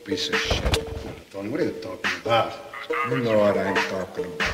Piece of shit. Tony, what are you talking about? You know what I'm talking about.